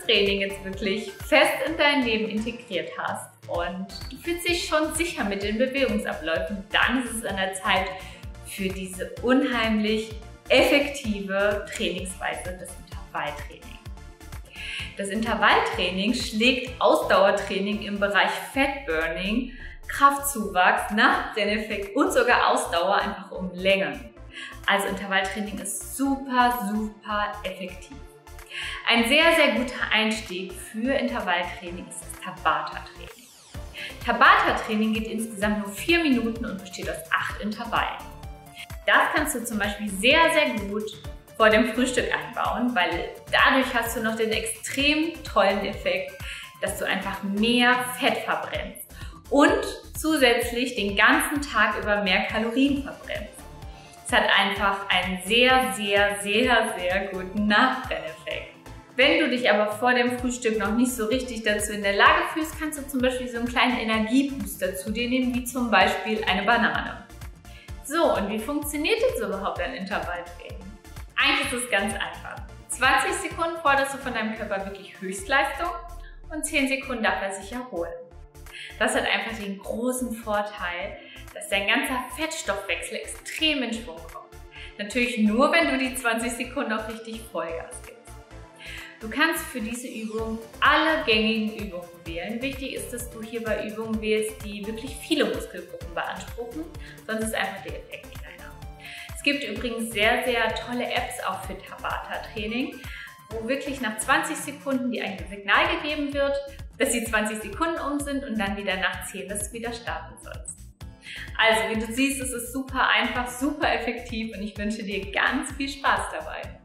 Training jetzt wirklich fest in dein Leben integriert hast und du fühlst dich schon sicher mit den Bewegungsabläufen, dann ist es an der Zeit für diese unheimlich effektive Trainingsweise des Intervalltrainings. Das Intervalltraining schlägt Ausdauertraining im Bereich Fatburning, Kraftzuwachs, Nachbrenneffekt und sogar Ausdauer einfach um Längen. Also Intervalltraining ist super, super effektiv. Ein sehr, sehr guter Einstieg für Intervalltraining ist das Tabata-Training. Tabata-Training geht insgesamt nur 4 Minuten und besteht aus 8 Intervallen. Das kannst du zum Beispiel sehr, sehr gut vor dem Frühstück einbauen, weil dadurch hast du noch den extrem tollen Effekt, dass du einfach mehr Fett verbrennst und zusätzlich den ganzen Tag über mehr Kalorien verbrennst. Es hat einfach einen sehr, sehr, sehr, sehr guten Nachbrenneffekt. Wenn du dich aber vor dem Frühstück noch nicht so richtig dazu in der Lage fühlst, kannst du zum Beispiel so einen kleinen Energiebooster zu dir nehmen, wie zum Beispiel eine Banane. So, und wie funktioniert jetzt überhaupt ein Intervalltraining? Eigentlich ist es ganz einfach. 20 Sekunden forderst du von deinem Körper wirklich Höchstleistung und 10 Sekunden darf er sich erholen. Das hat einfach den großen Vorteil, dass dein ganzer Fettstoffwechsel extrem in Schwung kommt. Natürlich nur, wenn du die 20 Sekunden auch richtig Vollgas gibst. Du kannst für diese Übung alle gängigen Übungen wählen. Wichtig ist, dass du hierbei Übungen wählst, die wirklich viele Muskelgruppen beanspruchen, sonst ist einfach der Effekt kleiner. Es gibt übrigens sehr, sehr tolle Apps auch für Tabata-Training, wo wirklich nach 20 Sekunden dir ein Signal gegeben wird, dass die 20 Sekunden um sind und dann wieder nach 10, dass du wieder starten sollst. Also, wie du siehst, es ist super einfach, super effektiv und ich wünsche dir ganz viel Spaß dabei.